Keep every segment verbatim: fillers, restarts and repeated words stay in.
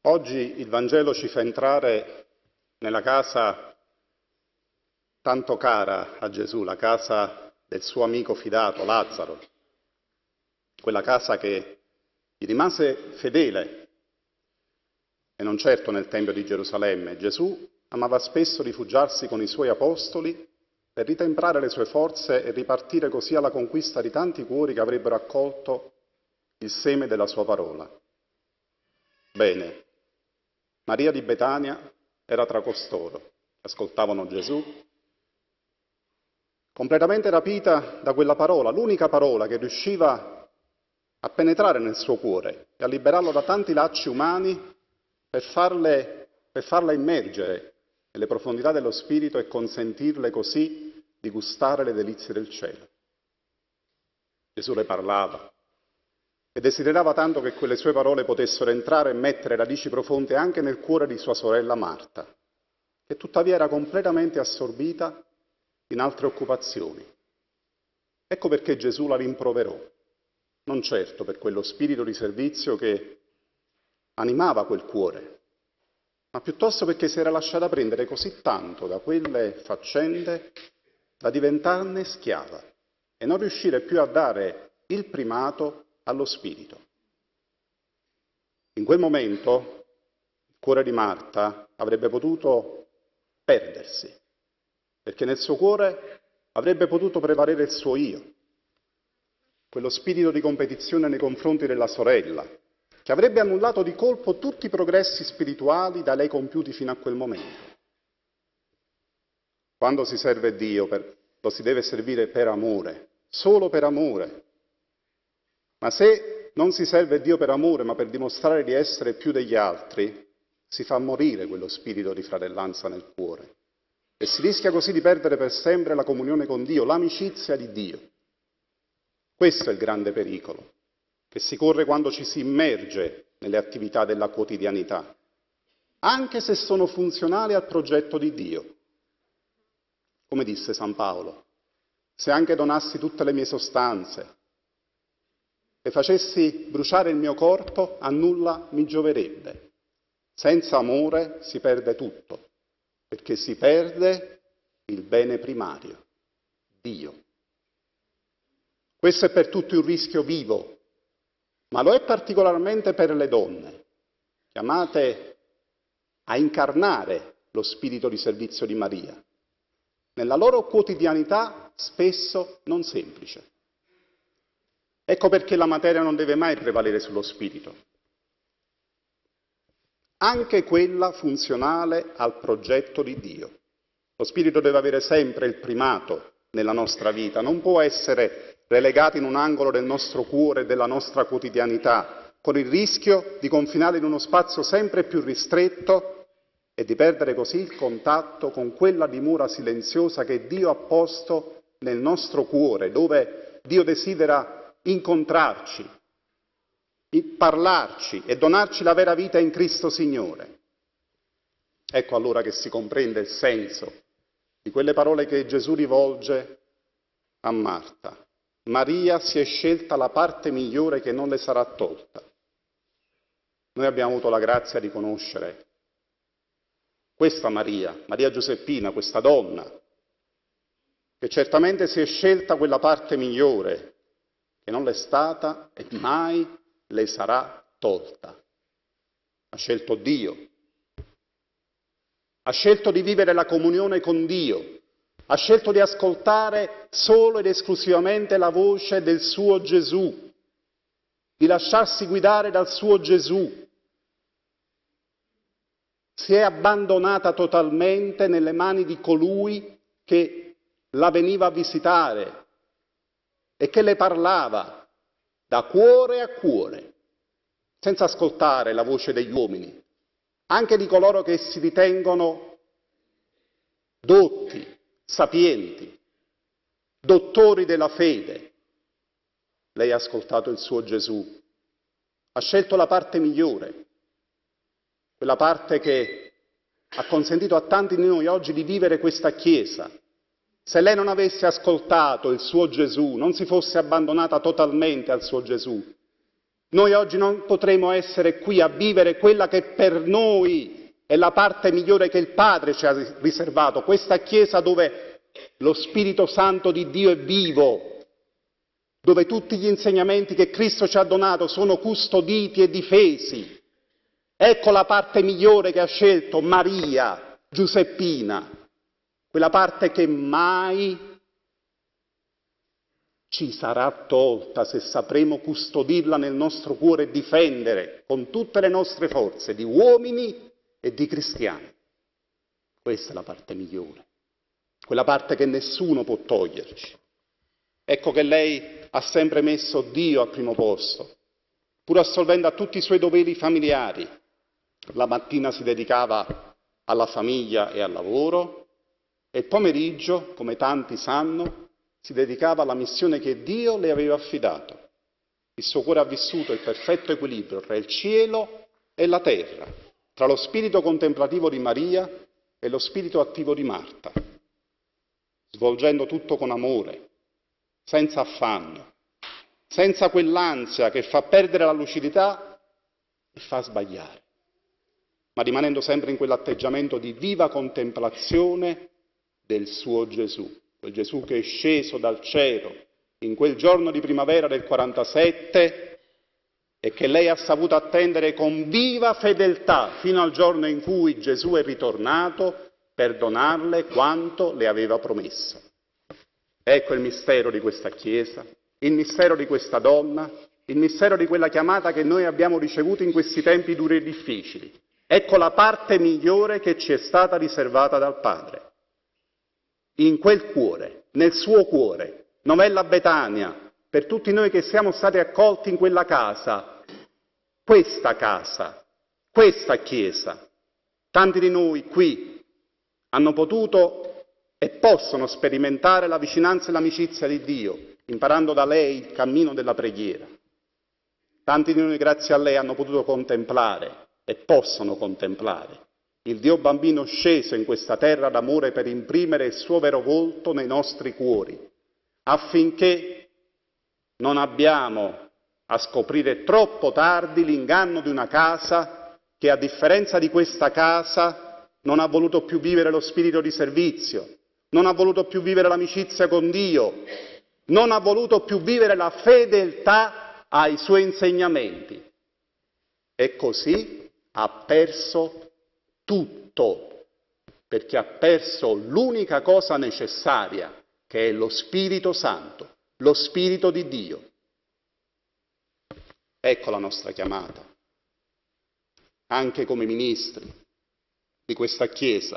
Oggi il Vangelo ci fa entrare nella casa tanto cara a Gesù, la casa del suo amico fidato, Lazzaro, quella casa che gli rimase fedele, e non certo nel Tempio di Gerusalemme. Gesù amava spesso rifugiarsi con i suoi apostoli per ritemprare le sue forze e ripartire così alla conquista di tanti cuori che avrebbero accolto il seme della sua parola. Bene, Maria di Betania era tra costoro, ascoltavano Gesù, completamente rapita da quella parola, l'unica parola che riusciva a penetrare nel suo cuore e a liberarlo da tanti lacci umani per, farle, per farla immergere nelle profondità dello Spirito e consentirle così di gustare le delizie del cielo. Gesù le parlava e desiderava tanto che quelle sue parole potessero entrare e mettere radici profonde anche nel cuore di sua sorella Marta, che tuttavia era completamente assorbita in altre occupazioni. Ecco perché Gesù la rimproverò, non certo per quello spirito di servizio che animava quel cuore, ma piuttosto perché si era lasciata prendere così tanto da quelle faccende da diventarne schiava e non riuscire più a dare il primato allo spirito. In quel momento il cuore di Marta avrebbe potuto perdersi, perché nel suo cuore avrebbe potuto prevalere il suo io, quello spirito di competizione nei confronti della sorella, che avrebbe annullato di colpo tutti i progressi spirituali da lei compiuti fino a quel momento. Quando si serve Dio, per, lo si deve servire per amore, solo per amore. Ma se non si serve Dio per amore, ma per dimostrare di essere più degli altri, si fa morire quello spirito di fratellanza nel cuore. E si rischia così di perdere per sempre la comunione con Dio, l'amicizia di Dio. Questo è il grande pericolo che si corre quando ci si immerge nelle attività della quotidianità, anche se sono funzionali al progetto di Dio. Come disse San Paolo, se anche donassi tutte le mie sostanze e facessi bruciare il mio corpo, a nulla mi gioverebbe. Senza amore si perde tutto, perché si perde il bene primario, Dio. Questo è per tutti un rischio vivo, ma lo è particolarmente per le donne, chiamate a incarnare lo spirito di servizio di Maria, nella loro quotidianità spesso non semplice. Ecco perché la materia non deve mai prevalere sullo spirito, anche quella funzionale al progetto di Dio. Lo spirito deve avere sempre il primato nella nostra vita, non può essere relegato in un angolo del nostro cuore e della nostra quotidianità, con il rischio di confinare in uno spazio sempre più ristretto e di perdere così il contatto con quella dimora silenziosa che Dio ha posto nel nostro cuore, dove Dio desidera incontrarci, parlarci e donarci la vera vita in Cristo Signore. Ecco allora che si comprende il senso di quelle parole che Gesù rivolge a Marta. Maria si è scelta la parte migliore che non le sarà tolta. Noi abbiamo avuto la grazia di conoscere questa Maria, Maria Giuseppina, questa donna, che certamente si è scelta quella parte migliore che non le è stata e mai le sarà tolta. Ha scelto Dio, ha scelto di vivere la comunione con Dio, ha scelto di ascoltare solo ed esclusivamente la voce del suo Gesù, di lasciarsi guidare dal suo Gesù. Si è abbandonata totalmente nelle mani di colui che la veniva a visitare e che le parlava da cuore a cuore, senza ascoltare la voce degli uomini, anche di coloro che si ritengono dotti, sapienti, dottori della fede. Lei ha ascoltato il suo Gesù, ha scelto la parte migliore, quella parte che ha consentito a tanti di noi oggi di vivere questa Chiesa. Se lei non avesse ascoltato il suo Gesù, non si fosse abbandonata totalmente al suo Gesù, Noi oggi non potremo essere qui a vivere quella che per noi è la parte migliore che il Padre ci ha riservato, questa Chiesa dove lo Spirito Santo di Dio è vivo, dove tutti gli insegnamenti che Cristo ci ha donato sono custoditi e difesi. Ecco la parte migliore che ha scelto Maria Giuseppina, quella parte che mai ci sarà tolta se sapremo custodirla nel nostro cuore e difendere con tutte le nostre forze di uomini e di cristiani. Questa è la parte migliore, quella parte che nessuno può toglierci. Ecco che lei ha sempre messo Dio al primo posto, pur assolvendo a tutti i suoi doveri familiari. La mattina si dedicava alla famiglia e al lavoro e il pomeriggio, come tanti sanno, si dedicava alla missione che Dio le aveva affidato. Il suo cuore ha vissuto il perfetto equilibrio tra il cielo e la terra, tra lo spirito contemplativo di Maria e lo spirito attivo di Marta, svolgendo tutto con amore, senza affanno, senza quell'ansia che fa perdere la lucidità e fa sbagliare, ma rimanendo sempre in quell'atteggiamento di viva contemplazione del suo Gesù. Quel Gesù che è sceso dal cielo in quel giorno di primavera del quarantasette e che lei ha saputo attendere con viva fedeltà fino al giorno in cui Gesù è ritornato per donarle quanto le aveva promesso. Ecco il mistero di questa Chiesa, il mistero di questa donna, il mistero di quella chiamata che noi abbiamo ricevuto in questi tempi duri e difficili. Ecco la parte migliore che ci è stata riservata dal Padre. In quel cuore, nel suo cuore, Novella Betania, per tutti noi che siamo stati accolti in quella casa, questa casa, questa Chiesa, tanti di noi qui hanno potuto e possono sperimentare la vicinanza e l'amicizia di Dio, imparando da lei il cammino della preghiera. Tanti di noi, grazie a lei, hanno potuto contemplare e possono contemplare il Dio bambino sceso in questa terra d'amore per imprimere il suo vero volto nei nostri cuori, affinché non abbiamo a scoprire troppo tardi l'inganno di una casa che, a differenza di questa casa, non ha voluto più vivere lo spirito di servizio, non ha voluto più vivere l'amicizia con Dio, non ha voluto più vivere la fedeltà ai suoi insegnamenti. E così ha perso tutto, perché ha perso l'unica cosa necessaria, che è lo Spirito Santo, lo Spirito di Dio. Ecco la nostra chiamata, anche come ministri di questa Chiesa,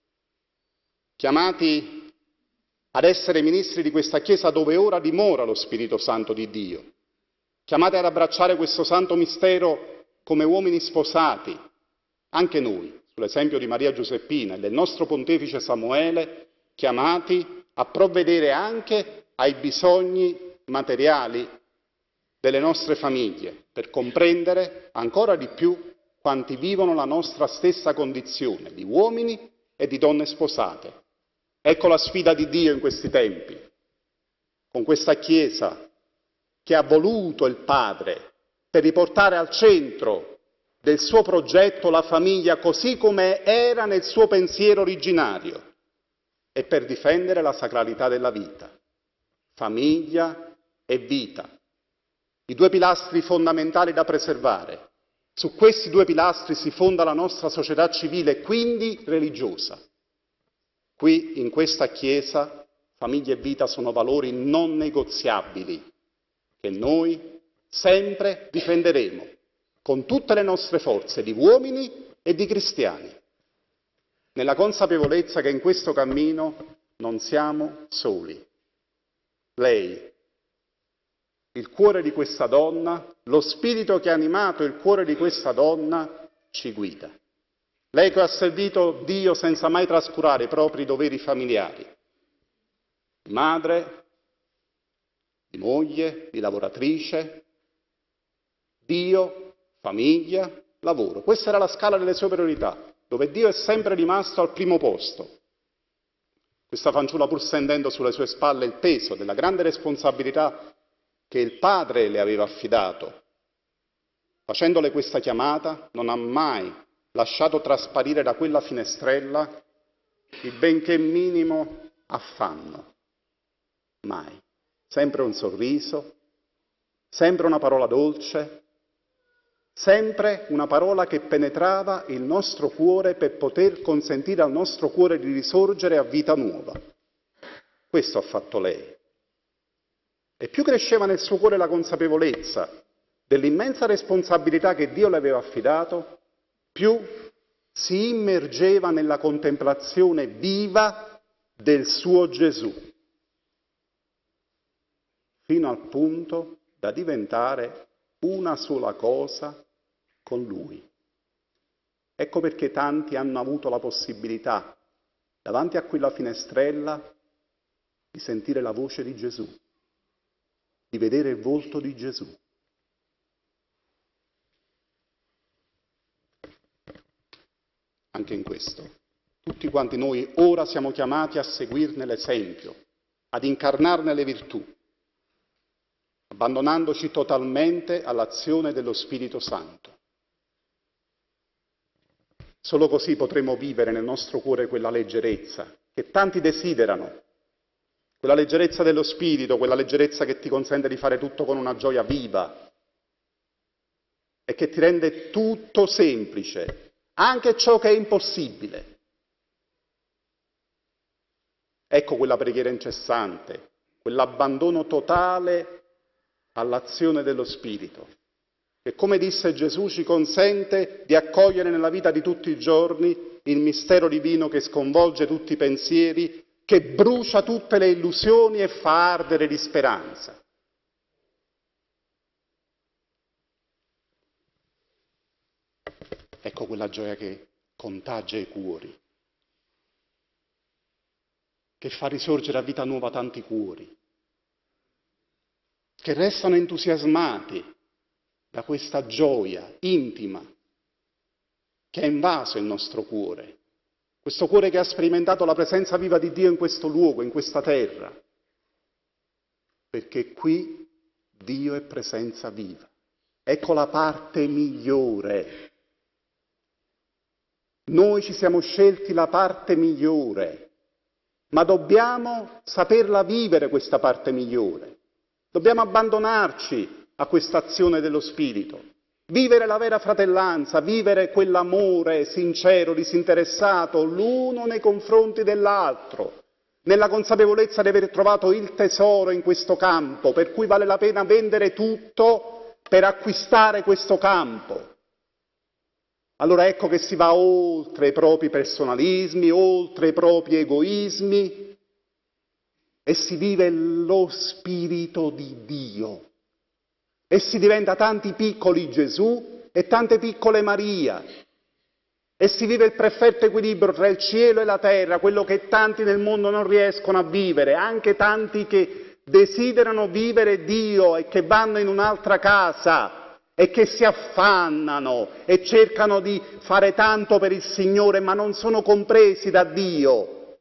chiamati ad essere ministri di questa Chiesa dove ora dimora lo Spirito Santo di Dio, chiamati ad abbracciare questo santo mistero come uomini sposati, anche noi, sull'esempio di Maria Giuseppina e del nostro pontefice Samuele, chiamati a provvedere anche ai bisogni materiali delle nostre famiglie, per comprendere ancora di più quanti vivono la nostra stessa condizione di uomini e di donne sposate. Ecco la sfida di Dio in questi tempi, con questa Chiesa che ha voluto il Padre per riportare al centro del suo progetto la famiglia così come era nel suo pensiero originario e per difendere la sacralità della vita. Famiglia e vita, i due pilastri fondamentali da preservare. Su questi due pilastri si fonda la nostra società civile e quindi religiosa. Qui, in questa Chiesa, famiglia e vita sono valori non negoziabili che noi sempre difenderemo con tutte le nostre forze di uomini e di cristiani, nella consapevolezza che in questo cammino non siamo soli. Lei, il cuore di questa donna, lo spirito che ha animato il cuore di questa donna, ci guida. Lei che ha servito Dio senza mai trascurare i propri doveri familiari, di madre, di moglie, di lavoratrice, Dio, famiglia, lavoro. Questa era la scala delle sue priorità, dove Dio è sempre rimasto al primo posto. Questa fanciulla, pur sentendo sulle sue spalle il peso della grande responsabilità che il Padre le aveva affidato, facendole questa chiamata, non ha mai lasciato trasparire da quella finestrella il benché minimo affanno. Mai. Sempre un sorriso, sempre una parola dolce, sempre una parola che penetrava il nostro cuore per poter consentire al nostro cuore di risorgere a vita nuova. Questo ha fatto lei. E più cresceva nel suo cuore la consapevolezza dell'immensa responsabilità che Dio le aveva affidato, più si immergeva nella contemplazione viva del suo Gesù, fino al punto da diventare una sola cosa con Lui. Ecco perché tanti hanno avuto la possibilità, davanti a quella finestrella, di sentire la voce di Gesù, di vedere il volto di Gesù. Anche in questo, tutti quanti noi ora siamo chiamati a seguirne l'esempio, ad incarnarne le virtù, abbandonandoci totalmente all'azione dello Spirito Santo. Solo così potremo vivere nel nostro cuore quella leggerezza che tanti desiderano, quella leggerezza dello Spirito, quella leggerezza che ti consente di fare tutto con una gioia viva e che ti rende tutto semplice, anche ciò che è impossibile. Ecco quella preghiera incessante, quell'abbandono totale all'azione dello Spirito, che, come disse Gesù, ci consente di accogliere nella vita di tutti i giorni il mistero divino che sconvolge tutti i pensieri, che brucia tutte le illusioni e fa ardere di speranza. Ecco quella gioia che contagia i cuori, che fa risorgere a vita nuova tanti cuori, che restano entusiasmati da questa gioia intima che ha invaso il nostro cuore, questo cuore che ha sperimentato la presenza viva di Dio in questo luogo, in questa terra, perché qui Dio è presenza viva. Ecco la parte migliore. Noi ci siamo scelti la parte migliore, ma dobbiamo saperla vivere questa parte migliore. Dobbiamo abbandonarci a questa azione dello Spirito, vivere la vera fratellanza, vivere quell'amore sincero, disinteressato, l'uno nei confronti dell'altro, nella consapevolezza di aver trovato il tesoro in questo campo, per cui vale la pena vendere tutto per acquistare questo campo. Allora ecco che si va oltre i propri personalismi, oltre i propri egoismi e si vive lo Spirito di Dio. E si diventa tanti piccoli Gesù e tante piccole Maria. E si vive il perfetto equilibrio tra il cielo e la terra, quello che tanti nel mondo non riescono a vivere, anche tanti che desiderano vivere Dio e che vanno in un'altra casa e che si affannano e cercano di fare tanto per il Signore, ma non sono compresi da Dio.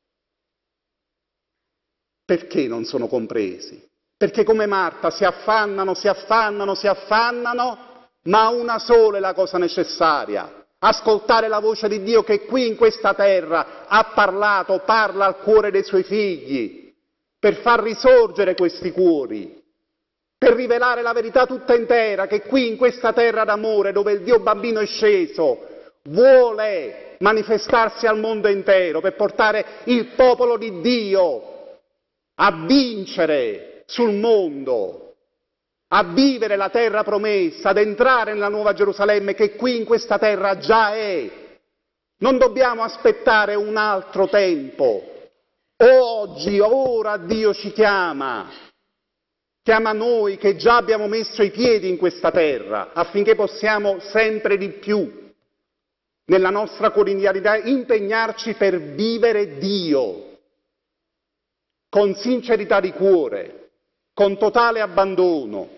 Perché non sono compresi? Perché come Marta si affannano, si affannano, si affannano, ma una sola è la cosa necessaria. Ascoltare la voce di Dio che qui in questa terra ha parlato, parla al cuore dei suoi figli, per far risorgere questi cuori, per rivelare la verità tutta intera che qui in questa terra d'amore, dove il Dio bambino è sceso, vuole manifestarsi al mondo intero, per portare il popolo di Dio a vincere sul mondo, a vivere la terra promessa, ad entrare nella nuova Gerusalemme che qui in questa terra già è. Non dobbiamo aspettare un altro tempo. Oggi, ora Dio ci chiama, chiama noi che già abbiamo messo i piedi in questa terra, affinché possiamo sempre di più, nella nostra quotidianità, impegnarci per vivere Dio, con sincerità di cuore, con totale abbandono.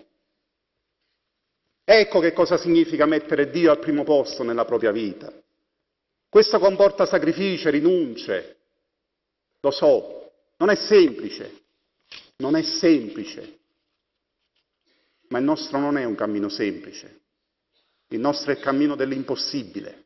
Ecco che cosa significa mettere Dio al primo posto nella propria vita. Questo comporta sacrifici, rinunce, lo so, non è semplice, non è semplice, ma il nostro non è un cammino semplice. Il nostro è il cammino dell'impossibile.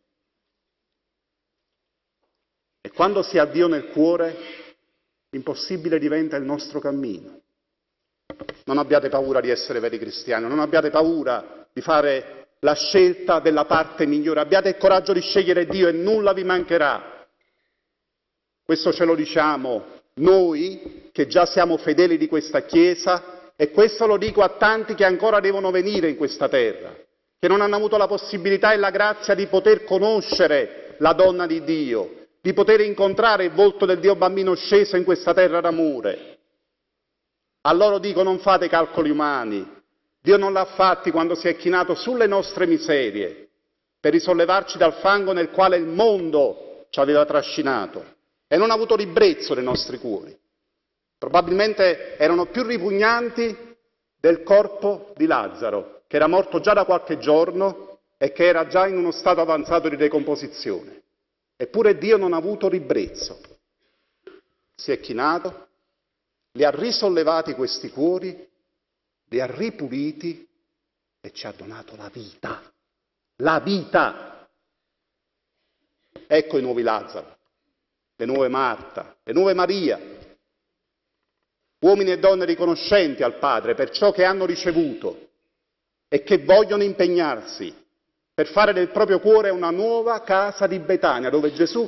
E quando si ha Dio nel cuore, l'impossibile diventa il nostro cammino. Non abbiate paura di essere veri cristiani, non abbiate paura di fare la scelta della parte migliore, abbiate il coraggio di scegliere Dio e nulla vi mancherà. Questo ce lo diciamo noi che già siamo fedeli di questa Chiesa e questo lo dico a tanti che ancora devono venire in questa terra, che non hanno avuto la possibilità e la grazia di poter conoscere la donna di Dio, di poter incontrare il volto del Dio bambino sceso in questa terra d'amore. A loro dico: non fate calcoli umani, Dio non l'ha fatti quando si è chinato sulle nostre miserie per risollevarci dal fango nel quale il mondo ci aveva trascinato e non ha avuto ribrezzo nei nostri cuori. Probabilmente erano più ripugnanti del corpo di Lazzaro, che era morto già da qualche giorno e che era già in uno stato avanzato di decomposizione. Eppure Dio non ha avuto ribrezzo. Si è chinato, li ha risollevati questi cuori, li ha ripuliti e ci ha donato la vita. La vita! Ecco i nuovi Lazzaro, le nuove Marta, le nuove Maria, uomini e donne riconoscenti al Padre per ciò che hanno ricevuto e che vogliono impegnarsi per fare del proprio cuore una nuova casa di Betania, dove Gesù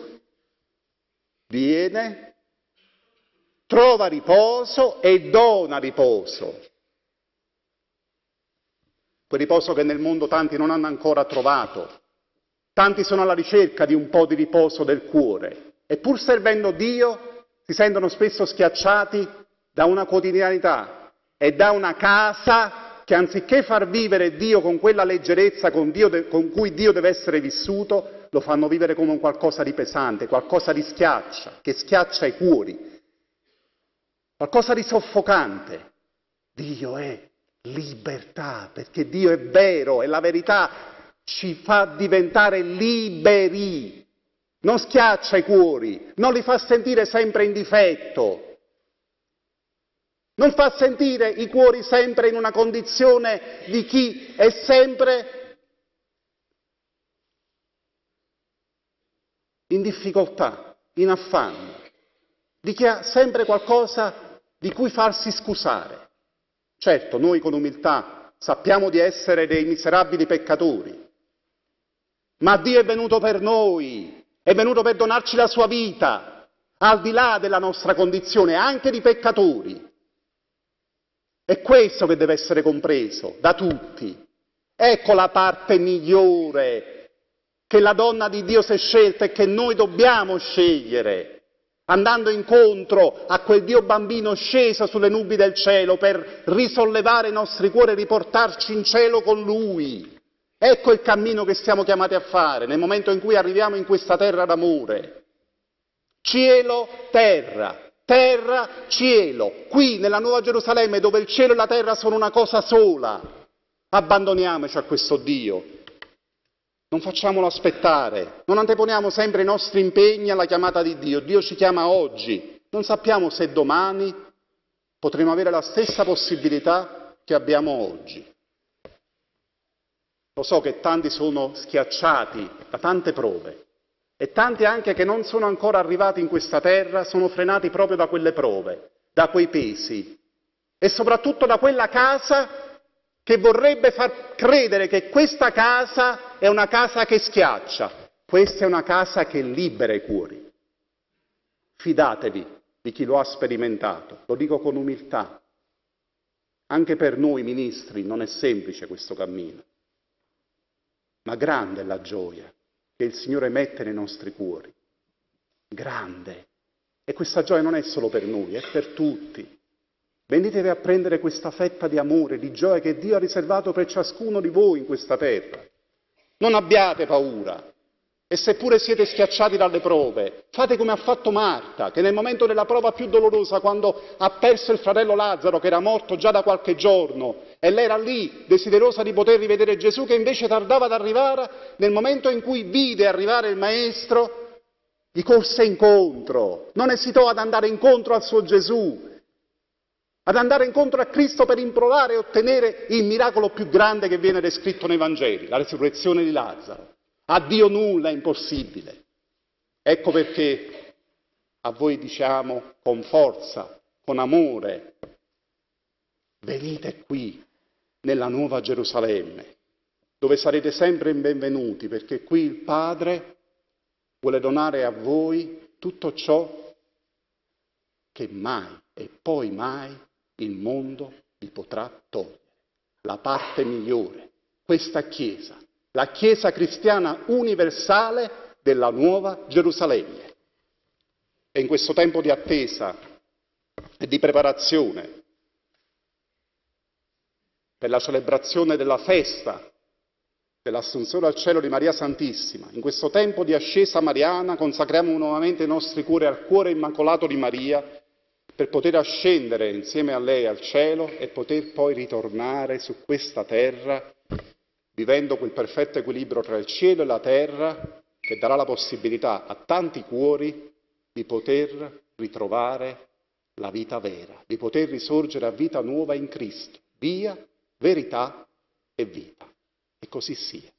viene, trova riposo e dona riposo. Quel riposo che nel mondo tanti non hanno ancora trovato. Tanti sono alla ricerca di un po' di riposo del cuore e pur servendo Dio si sentono spesso schiacciati da una quotidianità e da una casa che anziché far vivere Dio con quella leggerezza con, Dio de- con cui Dio deve essere vissuto, lo fanno vivere come un qualcosa di pesante, qualcosa di schiaccia, che schiaccia i cuori. Qualcosa di soffocante. Dio è libertà, perché Dio è vero e la verità ci fa diventare liberi. Non schiaccia i cuori, non li fa sentire sempre in difetto, non fa sentire i cuori sempre in una condizione di chi è sempre in difficoltà, in affanno, di chi ha sempre qualcosa di cui farsi scusare. Certo, noi con umiltà sappiamo di essere dei miserabili peccatori, ma Dio è venuto per noi, è venuto per donarci la sua vita, al di là della nostra condizione, anche di peccatori. È questo che deve essere compreso da tutti. Ecco la parte migliore che la donna di Dio si è scelta e che noi dobbiamo scegliere, andando incontro a quel Dio bambino sceso sulle nubi del cielo per risollevare i nostri cuori e riportarci in cielo con Lui. Ecco il cammino che siamo chiamati a fare nel momento in cui arriviamo in questa terra d'amore. Cielo, terra, terra, cielo. Qui nella Nuova Gerusalemme, dove il cielo e la terra sono una cosa sola, abbandoniamoci a questo Dio. Non facciamolo aspettare, non anteponiamo sempre i nostri impegni alla chiamata di Dio. Dio ci chiama oggi, non sappiamo se domani potremo avere la stessa possibilità che abbiamo oggi. Lo so che tanti sono schiacciati da tante prove e tanti anche che non sono ancora arrivati in questa terra sono frenati proprio da quelle prove, da quei pesi e soprattutto da quella casa che vorrebbe far credere che questa casa è una casa che schiaccia. Questa è una casa che libera i cuori. Fidatevi di chi lo ha sperimentato, lo dico con umiltà. Anche per noi ministri non è semplice questo cammino, ma grande è la gioia che il Signore mette nei nostri cuori. Grande. E questa gioia non è solo per noi, è per tutti. Venitevi a prendere questa fetta di amore, di gioia che Dio ha riservato per ciascuno di voi in questa terra. Non abbiate paura. E seppure siete schiacciati dalle prove, fate come ha fatto Marta, che nel momento della prova più dolorosa, quando ha perso il fratello Lazzaro, che era morto già da qualche giorno, e lei era lì, desiderosa di poter rivedere Gesù, che invece tardava ad arrivare, nel momento in cui vide arrivare il Maestro, gli corse incontro, non esitò ad andare incontro al suo Gesù, ad andare incontro a Cristo per implorare e ottenere il miracolo più grande che viene descritto nei Vangeli, la resurrezione di Lazzaro. A Dio nulla è impossibile. Ecco perché a voi diciamo con forza, con amore, venite qui nella Nuova Gerusalemme, dove sarete sempre benvenuti, perché qui il Padre vuole donare a voi tutto ciò che mai e poi mai il mondo vi potrà togliere. La parte migliore, questa Chiesa, la Chiesa cristiana universale della Nuova Gerusalemme. E in questo tempo di attesa e di preparazione per la celebrazione della festa dell'Assunzione al cielo di Maria Santissima, in questo tempo di ascesa mariana consacriamo nuovamente i nostri cuori al cuore immacolato di Maria per poter ascendere insieme a lei al cielo e poter poi ritornare su questa terra vivendo quel perfetto equilibrio tra il cielo e la terra che darà la possibilità a tanti cuori di poter ritrovare la vita vera, di poter risorgere a vita nuova in Cristo, via, verità e vita. E così sia.